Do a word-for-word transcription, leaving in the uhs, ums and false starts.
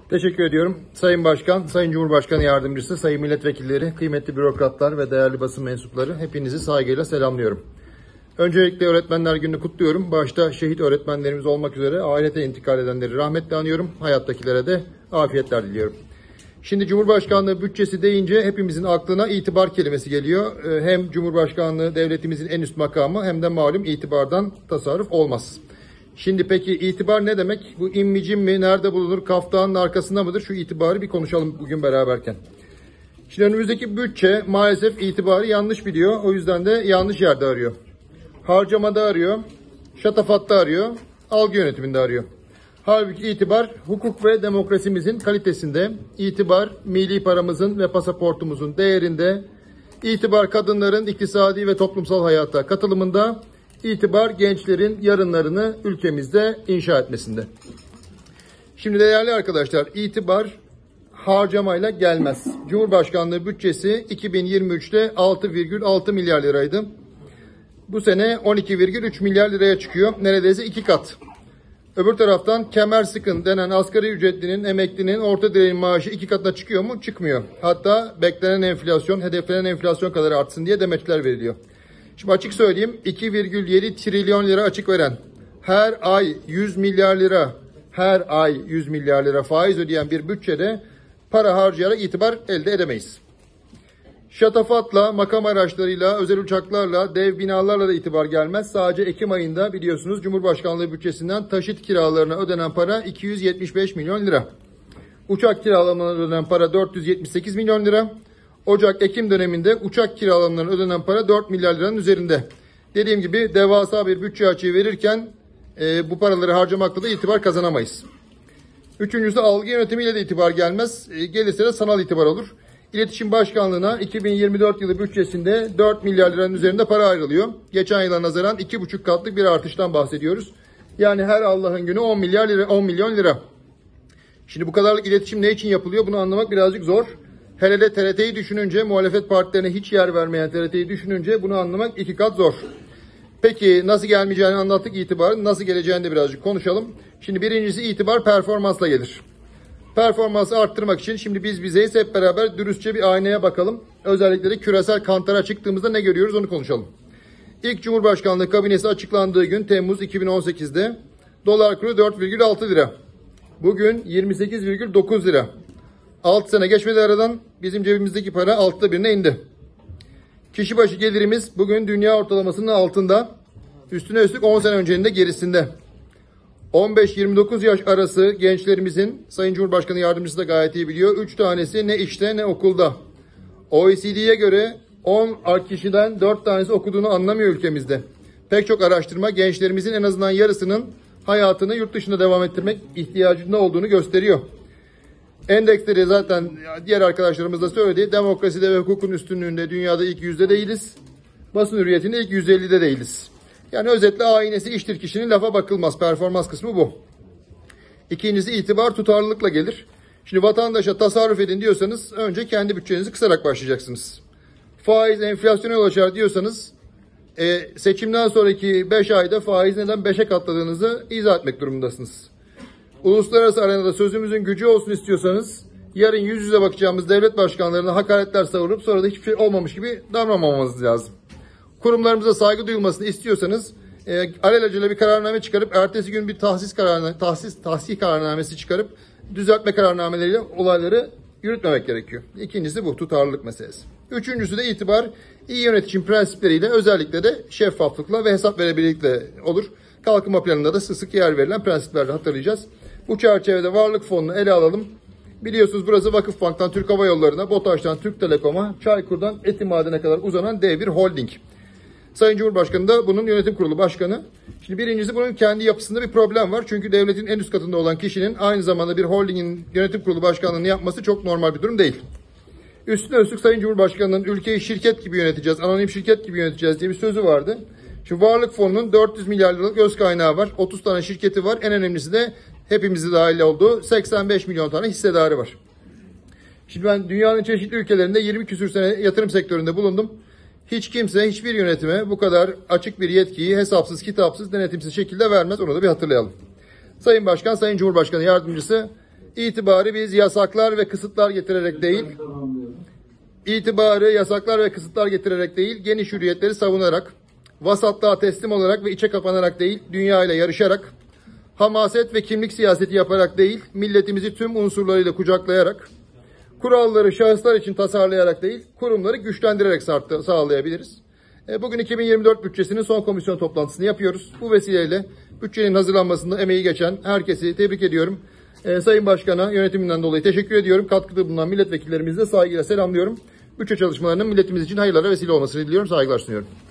Teşekkür ediyorum. Sayın Başkan, Sayın Cumhurbaşkanı Yardımcısı, Sayın Milletvekilleri, kıymetli bürokratlar ve değerli basın mensupları, hepinizi saygıyla selamlıyorum. Öncelikle Öğretmenler Günü'nü kutluyorum. Başta şehit öğretmenlerimiz olmak üzere ahirete intikal edenleri rahmetle anıyorum. Hayattakilere de afiyetler diliyorum. Şimdi Cumhurbaşkanlığı bütçesi deyince hepimizin aklına itibar kelimesi geliyor. Hem Cumhurbaşkanlığı devletimizin en üst makamı hem de malum itibardan tasarruf olmaz. Şimdi peki itibar ne demek? Bu immicim mi? Nerede bulunur? Kaftanın arkasında mıdır? Şu itibarı bir konuşalım bugün beraberken. Şimdi önümüzdeki bütçe maalesef itibarı yanlış biliyor. O yüzden de yanlış yerde arıyor. Harcamada arıyor, şatafatta arıyor, algı yönetiminde arıyor. Halbuki itibar hukuk ve demokrasimizin kalitesinde, itibar milli paramızın ve pasaportumuzun değerinde, itibar kadınların iktisadi ve toplumsal hayata katılımında, itibar gençlerin yarınlarını ülkemizde inşa etmesinde. Şimdi değerli arkadaşlar, itibar harcamayla gelmez. Cumhurbaşkanlığı bütçesi iki bin yirmi üçte altı virgül altı milyar liraydı. Bu sene on iki virgül üç milyar liraya çıkıyor. Neredeyse iki kat. Öbür taraftan kemer sıkın denen asgari ücretlinin, emeklinin, orta direğin maaşı iki katına çıkıyor mu? Çıkmıyor. Hatta beklenen enflasyon, hedeflenen enflasyon kadar artsın diye demeçler veriliyor. Şimdi açık söyleyeyim, iki virgül yedi trilyon lira açık veren, her ay yüz milyar lira, her ay yüz milyar lira faiz ödeyen bir bütçede para harcayarak itibar elde edemeyiz. Şatafatla, makam araçlarıyla, özel uçaklarla, dev binalarla da itibar gelmez. Sadece Ekim ayında biliyorsunuz Cumhurbaşkanlığı bütçesinden taşıt kiralarına ödenen para iki yüz yetmiş beş milyon lira. Uçak kiralamalarına ödenen para dört yüz yetmiş sekiz milyon lira. Ocak-Ekim döneminde uçak kiralamalarına ödenen para dört milyar liranın üzerinde. Dediğim gibi devasa bir bütçe açığı verirken e, bu paraları harcamakla da itibar kazanamayız. Üçüncüsü algı yönetimiyle de itibar gelmez. E, gelirse de sanal itibar olur. İletişim Başkanlığı'na iki bin yirmi dört yılı bütçesinde dört milyar liranın üzerinde para ayrılıyor. Geçen yıla nazaran iki buçuk katlık bir artıştan bahsediyoruz. Yani her Allah'ın günü on milyar lira, on milyon lira. Şimdi bu kadarlık iletişim ne için yapılıyor? Bunu anlamak birazcık zor. Hele de T R T'yi düşününce, muhalefet partilerine hiç yer vermeyen T R T'yi düşününce bunu anlamak iki kat zor. Peki nasıl gelmeyeceğini anlattık, itibarın nasıl geleceğini de birazcık konuşalım. Şimdi birincisi itibar performansla gelir. Performansı arttırmak için şimdi biz bizeyiz, hep beraber dürüstçe bir aynaya bakalım. Özellikle de küresel kantara çıktığımızda ne görüyoruz onu konuşalım. İlk Cumhurbaşkanlığı kabinesi açıklandığı gün Temmuz iki bin on sekizde dolar kuru dört virgül altı lira. Bugün yirmi sekiz virgül dokuz lira. altı sene geçmedi aradan, bizim cebimizdeki para altıda birine indi. Kişi başı gelirimiz bugün dünya ortalamasının altında. Üstüne üstlük on sene öncenin de gerisinde. on beş yirmi dokuz yaş arası gençlerimizin, Sayın Cumhurbaşkanı Yardımcısı da gayet iyi biliyor, üç tanesi ne işte ne okulda. O E C D'ye göre on kişiden dört tanesi okuduğunu anlamıyor ülkemizde. Pek çok araştırma gençlerimizin en azından yarısının hayatını yurt dışında devam ettirmek ihtiyacında olduğunu gösteriyor. Endeksleri zaten diğer arkadaşlarımız da söyledi. Demokraside ve hukukun üstünlüğünde dünyada ilk yüzde değiliz. Basın hürriyetinde ilk yüz ellide değiliz. Yani özetle aynesi iştir kişinin, lafa bakılmaz. Performans kısmı bu. İkincisi itibar tutarlılıkla gelir. Şimdi vatandaşa tasarruf edin diyorsanız önce kendi bütçenizi kısarak başlayacaksınız. Faiz enflasyona yol açar diyorsanız e, seçimden sonraki beş ayda faiz neden beşe katladığınızı izah etmek durumundasınız. Uluslararası arenada sözümüzün gücü olsun istiyorsanız yarın yüz yüze bakacağımız devlet başkanlarına hakaretler savurup sonra da hiçbir şey olmamış gibi davranmamamız lazım. Kurumlarımıza saygı duyulmasını istiyorsanız e, alelacele bir kararname çıkarıp ertesi gün bir tahsis kararname, tahsis tahsis kararnamesi çıkarıp düzeltme kararnameleriyle olayları yürütmemek gerekiyor. İkincisi bu tutarlılık meselesi. Üçüncüsü de itibar iyi yönetişim prensipleriyle, özellikle de şeffaflıkla ve hesap verebilirlikle olur. Kalkınma planında da sık sık yer verilen prensiplerle hatırlayacağız. Bu çerçevede varlık fonunu ele alalım. Biliyorsunuz burası Vakıfbank'tan Türk Hava Yolları'na, BOTAŞ'tan Türk Telekom'a, Çaykur'dan Etimaden'e kadar uzanan dev bir holding. Sayın Cumhurbaşkanı da bunun yönetim kurulu başkanı. Şimdi birincisi, bunun kendi yapısında bir problem var. Çünkü devletin en üst katında olan kişinin aynı zamanda bir holdingin yönetim kurulu başkanlığını yapması çok normal bir durum değil. Üstüne üstlük Sayın Cumhurbaşkanı'nın ülkeyi şirket gibi yöneteceğiz, anonim şirket gibi yöneteceğiz diye bir sözü vardı. Şimdi varlık fonunun dört yüz milyar liralık öz kaynağı var. otuz tane şirketi var. En önemlisi de hepimizi dahil olduğu seksen beş milyon tane hissedarı var. Şimdi ben dünyanın çeşitli ülkelerinde yirmi küsür sene yatırım sektöründe bulundum. Hiç kimse hiçbir yönetime bu kadar açık bir yetkiyi hesapsız, kitapsız, denetimsiz şekilde vermez. Onu da bir hatırlayalım. Sayın Başkan, Sayın Cumhurbaşkanı Yardımcısı, İtibarı biz yasaklar ve kısıtlar getirerek değil, itibarı yasaklar ve kısıtlar getirerek değil, geniş hürriyetleri savunarak, vasatlığa teslim olarak ve içe kapanarak değil, dünya ile yarışarak, hamaset ve kimlik siyaseti yaparak değil, milletimizi tüm unsurlarıyla kucaklayarak, kuralları şahıslar için tasarlayarak değil, kurumları güçlendirerek sağlayabiliriz. Bugün iki bin yirmi dört bütçesinin son komisyon toplantısını yapıyoruz. Bu vesileyle bütçenin hazırlanmasında emeği geçen herkesi tebrik ediyorum. Sayın Başkan'a yönetiminden dolayı teşekkür ediyorum. Katkıda bulunan milletvekillerimizi de saygıyla selamlıyorum. Bütçe çalışmalarının milletimiz için hayırlara vesile olmasını diliyorum. Saygılar sunuyorum.